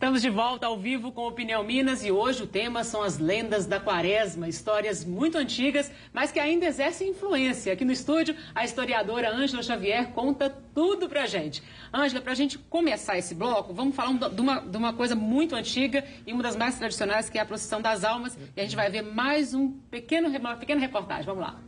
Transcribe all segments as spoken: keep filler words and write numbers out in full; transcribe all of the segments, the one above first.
Estamos de volta ao vivo com Opinião Minas e hoje o tema são as lendas da Quaresma, histórias muito antigas, mas que ainda exercem influência. Aqui no estúdio, a historiadora Ângela Xavier conta tudo pra gente. Ângela, pra gente começar esse bloco, vamos falar de uma, de uma coisa muito antiga e uma das mais tradicionais, que é a procissão das almas. E a gente vai ver mais um pequeno, uma pequena reportagem. Vamos lá.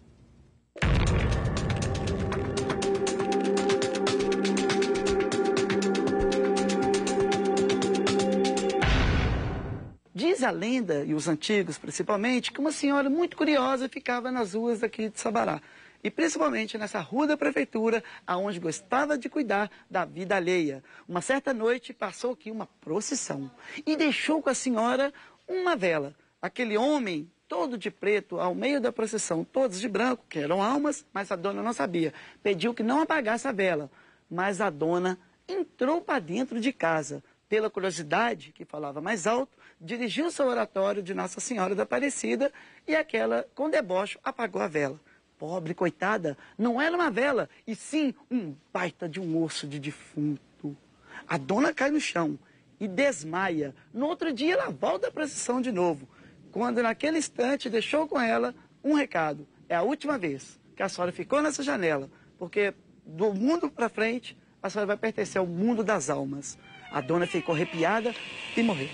Diz a lenda, e os antigos principalmente, que uma senhora muito curiosa ficava nas ruas daqui de Sabará. E principalmente nessa rua da prefeitura, aonde gostava de cuidar da vida alheia. Uma certa noite passou aqui uma procissão e deixou com a senhora uma vela. Aquele homem todo de preto ao meio da procissão, todos de branco, que eram almas, mas a dona não sabia. Pediu que não apagasse a vela, mas a dona entrou para dentro de casa. Pela curiosidade, que falava mais alto, dirigiu-se ao oratório de Nossa Senhora da Aparecida e aquela, com deboche, apagou a vela. Pobre, coitada, não era uma vela, e sim um baita de um osso de defunto. A dona cai no chão e desmaia. No outro dia, ela volta à procissão de novo, quando naquele instante deixou com ela um recado. É a última vez que a senhora ficou nessa janela, porque do mundo para frente, a senhora vai pertencer ao mundo das almas. A dona ficou arrepiada e morreu.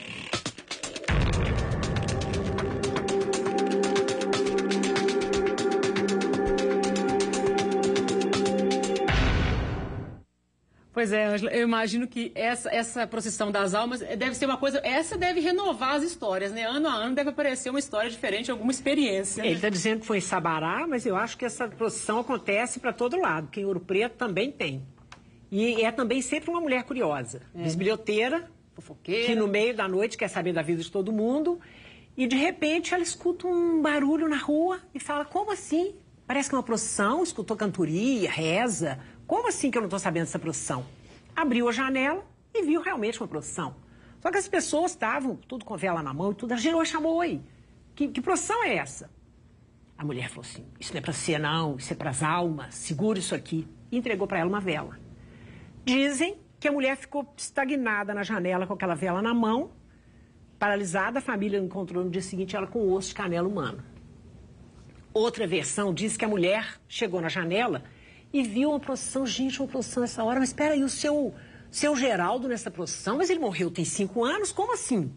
Pois é, Ângela, eu imagino que essa, essa procissão das almas deve ser uma coisa... Essa deve renovar as histórias, né? Ano a ano deve aparecer uma história diferente, alguma experiência. Né? Ele está dizendo que foi em Sabará, mas eu acho que essa procissão acontece para todo lado, que em Ouro Preto também tem. E é também sempre uma mulher curiosa, é. Bisbilhoteira, fofoqueira, que no meio da noite quer saber da vida de todo mundo. E de repente ela escuta um barulho na rua e fala, como assim? Parece que é uma procissão, escutou cantoria, reza. Como assim que eu não estou sabendo dessa procissão? Abriu a janela e viu realmente uma procissão. Só que as pessoas estavam tudo com vela na mão e tudo. A gente chamou, oi, que, que procissão é essa? A mulher falou assim, isso não é para você não, isso é para as almas, segura isso aqui. E entregou para ela uma vela. Dizem que a mulher ficou estagnada na janela com aquela vela na mão, paralisada, a família encontrou no dia seguinte ela com osso de canela humano. Outra versão diz que a mulher chegou na janela e viu uma procissão, gente, uma procissão nessa hora, mas espera aí, o seu, seu Geraldo nessa procissão, mas ele morreu tem cinco anos, como assim?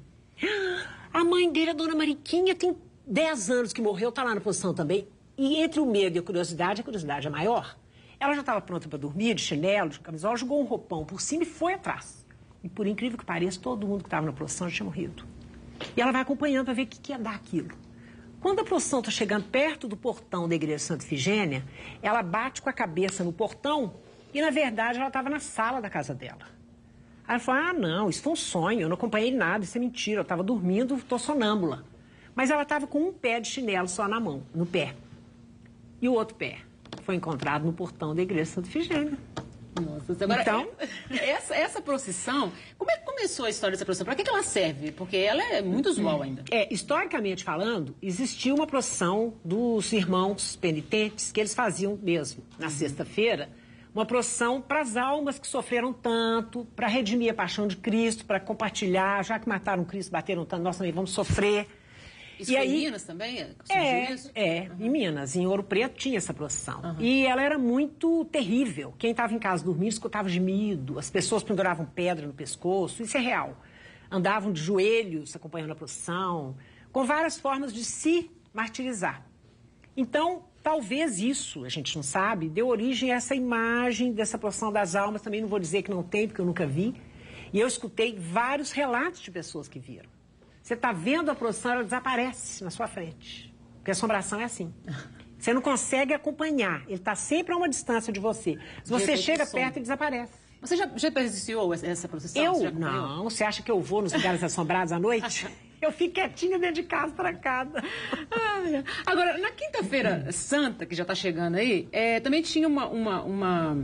A mãe dele, a dona Mariquinha, tem dez anos que morreu, tá lá na procissão também. E entre o medo e a curiosidade, a curiosidade é maior. Ela já estava pronta para dormir, de chinelo, de camisola, jogou um roupão por cima e foi atrás. E por incrível que pareça, todo mundo que estava na procissão já tinha morrido. E ela vai acompanhando para ver o que, que ia dar aquilo. Quando a procissão está chegando perto do portão da igreja Santa Ifigênia, ela bate com a cabeça no portão e, na verdade, ela estava na sala da casa dela. Aí ela falou, ah, não, isso foi um sonho, eu não acompanhei nada, isso é mentira, eu estava dormindo, estou sonâmbula. Mas ela estava com um pé de chinelo só na mão, no pé. E o outro pé foi encontrado no portão da igreja Santa Ifigênia. Nossa, agora, então, essa, essa procissão, como é que começou a história dessa procissão? Para que, que ela serve? Porque ela é muito usual ainda. É, historicamente falando, existiu uma procissão dos irmãos penitentes que eles faziam mesmo, na uhum. sexta-feira, uma procissão para as almas que sofreram tanto, para redimir a paixão de Cristo, para compartilhar, já que mataram Cristo, bateram tanto, nós também vamos sofrer. Isso e foi aí, em Minas também? É, isso? é uhum. em Minas, em Ouro Preto tinha essa procissão. Uhum. E ela era muito terrível. Quem estava em casa dormindo escutava gemido, as pessoas penduravam pedra no pescoço, isso é real. Andavam de joelhos acompanhando a procissão, com várias formas de se martirizar. Então, talvez isso, a gente não sabe, deu origem a essa imagem dessa procissão das almas. Também não vou dizer que não tem, porque eu nunca vi. E eu escutei vários relatos de pessoas que viram. Você está vendo a procissão, ela desaparece na sua frente. Porque a assombração é assim. Você não consegue acompanhar. Ele está sempre a uma distância de você. Se você chega perto, ele desaparece. Você já, já presenciou essa procissão? Eu? Você não. Você acha que eu vou nos lugares assombrados à noite? Eu fico quietinha dentro de casa, trancada. Ah, agora, na quinta-feira santa, que já está chegando aí, é, também tinha uma, uma, uma,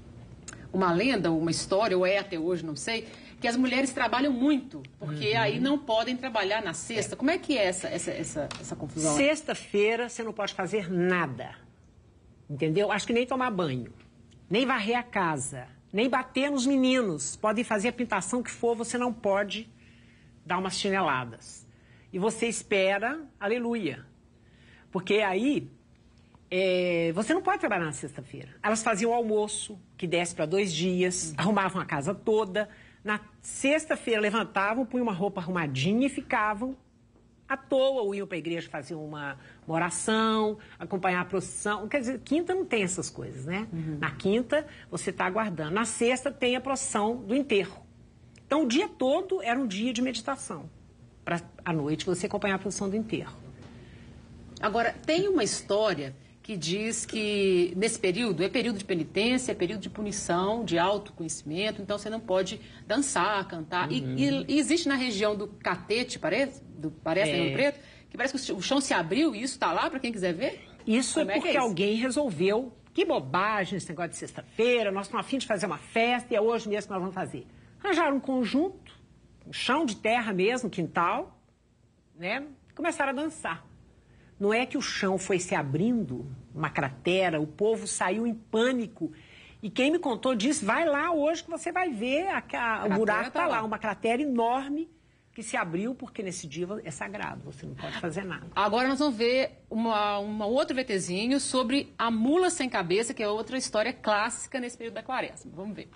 uma lenda, uma história, ou é até hoje, não sei, que as mulheres trabalham muito, porque uhum. aí não podem trabalhar na sexta. Como é que é essa, essa, essa, essa confusão? Sexta-feira você não pode fazer nada, entendeu? Acho que nem tomar banho, nem varrer a casa, nem bater nos meninos. Podem fazer a pintação que for, você não pode dar umas chineladas. E você espera, aleluia. Porque aí, é, você não pode trabalhar na sexta-feira. Elas faziam o almoço, que desce para dois dias, uhum. arrumavam a casa toda. Na sexta-feira levantavam, punham uma roupa arrumadinha e ficavam à toa, ou iam para a igreja, faziam uma, uma oração, acompanhar a procissão. Quer dizer, quinta não tem essas coisas, né? Uhum. Na quinta, você está aguardando. Na sexta, tem a procissão do enterro. Então, o dia todo era um dia de meditação. Para à noite, você acompanhar a procissão do enterro. Agora, tem uma história que diz que nesse período, é período de penitência, é período de punição, de autoconhecimento, então você não pode dançar, cantar. Uhum. E, e, e existe na região do Catete, parece, do, parece, é. Rio Preto, que parece que o chão se abriu e isso está lá para quem quiser ver? Isso Como é porque é é alguém resolveu, que bobagem esse negócio de sexta-feira, nós estamos a fim de fazer uma festa e é hoje mesmo que nós vamos fazer. Arranjaram um conjunto, um chão de terra mesmo, quintal, né? Começaram a dançar. Não é que o chão foi se abrindo, uma cratera, o povo saiu em pânico. E quem me contou disse, vai lá hoje que você vai ver, a, a, o buraco está lá, uma cratera enorme que se abriu, porque nesse dia é sagrado, você não pode fazer nada. Agora nós vamos ver uma, uma outro VTzinho sobre a mula sem cabeça, que é outra história clássica nesse período da quaresma. Vamos ver.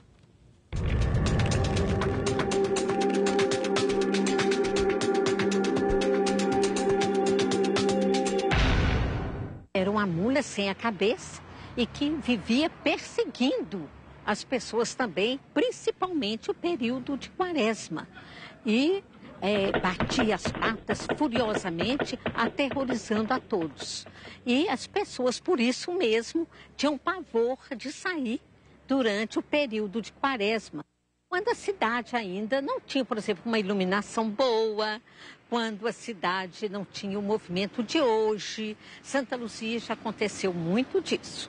Era uma mula sem a cabeça e que vivia perseguindo as pessoas também, principalmente o período de quaresma. E é, batia as patas furiosamente, aterrorizando a todos. E as pessoas, por isso mesmo, tinham pavor de sair durante o período de quaresma. Quando a cidade ainda não tinha, por exemplo, uma iluminação boa, quando a cidade não tinha o movimento de hoje, Santa Luzia já aconteceu muito disso.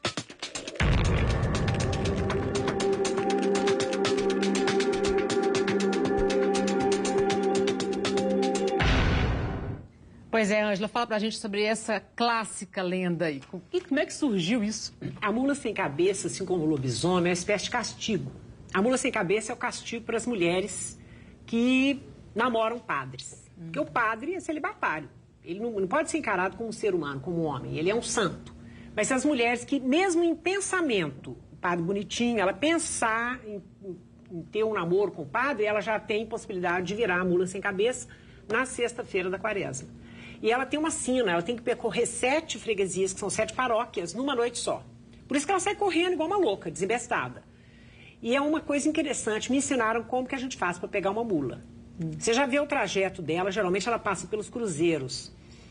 Pois é, Ângela, fala pra gente sobre essa clássica lenda aí. Como é que surgiu isso? A mula sem cabeça, assim como o lobisomem, é uma espécie de castigo. A mula sem cabeça é o castigo para as mulheres que namoram padres. Hum. Porque o padre é celibatário. Ele não, não pode ser encarado como um ser humano, como um homem. Ele é um santo. Mas as mulheres que, mesmo em pensamento, o padre bonitinho, ela pensar em, em, em ter um namoro com o padre, ela já tem possibilidade de virar a mula sem cabeça na sexta-feira da quaresma. E ela tem uma sina, ela tem que percorrer sete freguesias, que são sete paróquias, numa noite só. Por isso que ela sai correndo igual uma louca, desembestada. E é uma coisa interessante, me ensinaram como que a gente faz para pegar uma mula. Hum. Você já vê o trajeto dela, geralmente ela passa pelos cruzeiros.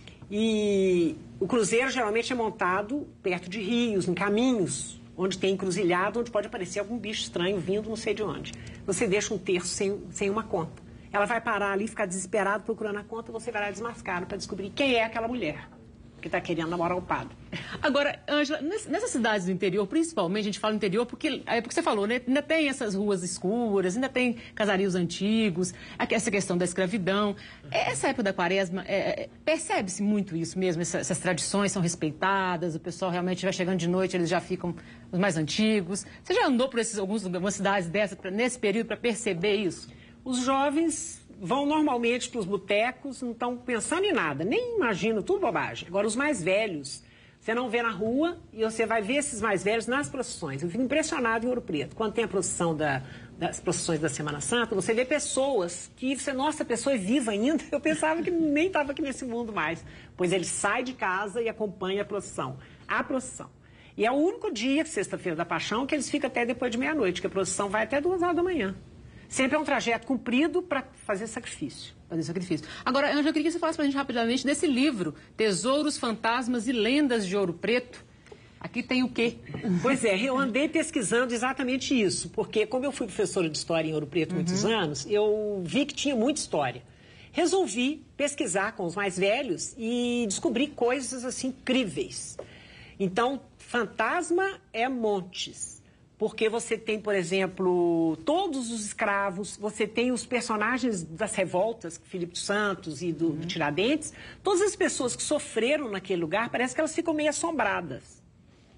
E o cruzeiro geralmente é montado perto de rios, em caminhos, onde tem encruzilhado, onde pode aparecer algum bicho estranho vindo não sei de onde. Você deixa um terço sem, sem uma conta. Ela vai parar ali, ficar desesperada procurando a conta, você vai lá desmascado para descobrir quem é aquela mulher que está querendo namorar o padre. Agora, Ângela, nessas cidades do interior, principalmente, a gente fala interior porque, é porque você falou, né? Ainda tem essas ruas escuras, ainda tem casarios antigos, essa questão da escravidão. Essa época da quaresma, é, percebe-se muito isso mesmo, essas, essas tradições são respeitadas, o pessoal realmente vai chegando de noite, eles já ficam os mais antigos. Você já andou por esses, alguns, algumas cidades dessas, pra, nesse período, para perceber isso? Os jovens vão normalmente para os botecos, não estão pensando em nada, nem imaginam, tudo bobagem. Agora, os mais velhos, você não vê na rua e você vai ver esses mais velhos nas procissões. Eu fico impressionado em Ouro Preto. Quando tem a procissão da, das procissões da Semana Santa, você vê pessoas que você, nossa, a pessoa é viva ainda. Eu pensava que nem estava aqui nesse mundo mais. Pois ele sai de casa e acompanha a procissão. A procissão. E é o único dia, sexta-feira da Paixão, que eles ficam até depois de meia-noite, que a procissão vai até duas horas da manhã. Sempre é um trajeto comprido para fazer sacrifício. Fazer sacrifício. Agora, Ângela, eu queria que você falasse para a gente rapidamente desse livro, Tesouros, Fantasmas e Lendas de Ouro Preto. Aqui tem o quê? Pois é, eu andei pesquisando exatamente isso, porque como eu fui professora de história em Ouro Preto há muitos uhum. anos, eu vi que tinha muita história. Resolvi pesquisar com os mais velhos e descobri coisas assim incríveis. Então, fantasma é montes. Porque você tem, por exemplo, todos os escravos, você tem os personagens das revoltas, Filipe dos Santos e do, uhum. do Tiradentes, todas as pessoas que sofreram naquele lugar, parece que elas ficam meio assombradas.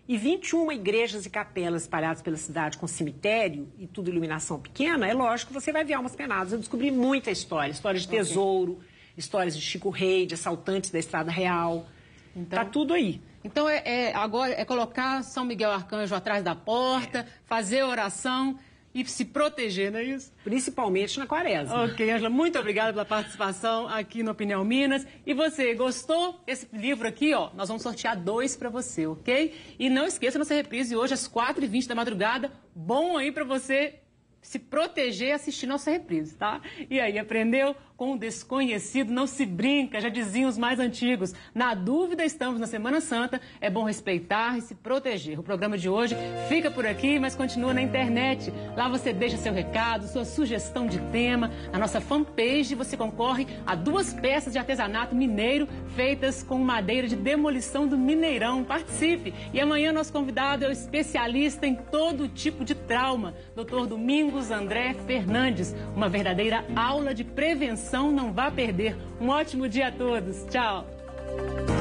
e vinte e uma igrejas e capelas espalhadas pela cidade com cemitério e tudo iluminação pequena, é lógico que você vai ver almas penadas. Eu descobri muita história, histórias de tesouro, okay. histórias de Chico Rei, de assaltantes da Estrada Real. Então, tá tudo aí. Então, é, é, agora é colocar São Miguel Arcanjo atrás da porta, é. fazer oração e se proteger, não é isso? Principalmente na quaresma. Ok, Ângela, muito obrigada pela participação aqui no Opinião Minas. E você, gostou? Esse livro aqui, ó, nós vamos sortear dois para você, ok? E não esqueça, nossa reprise hoje às quatro e vinte da madrugada. Bom aí para você se proteger assistindo nossa reprise, tá? E aí, aprendeu? Com o desconhecido não se brinca, já diziam os mais antigos. Na dúvida, estamos na Semana Santa, é bom respeitar e se proteger. O programa de hoje fica por aqui, mas continua na internet. Lá você deixa seu recado, sua sugestão de tema. Na nossa fanpage você concorre a duas peças de artesanato mineiro feitas com madeira de demolição do Mineirão. Participe! E amanhã nosso convidado é o especialista em todo tipo de trauma, doutor Domingos André Fernandes. Uma verdadeira aula de prevenção. Não vá perder. Um ótimo dia a todos. Tchau.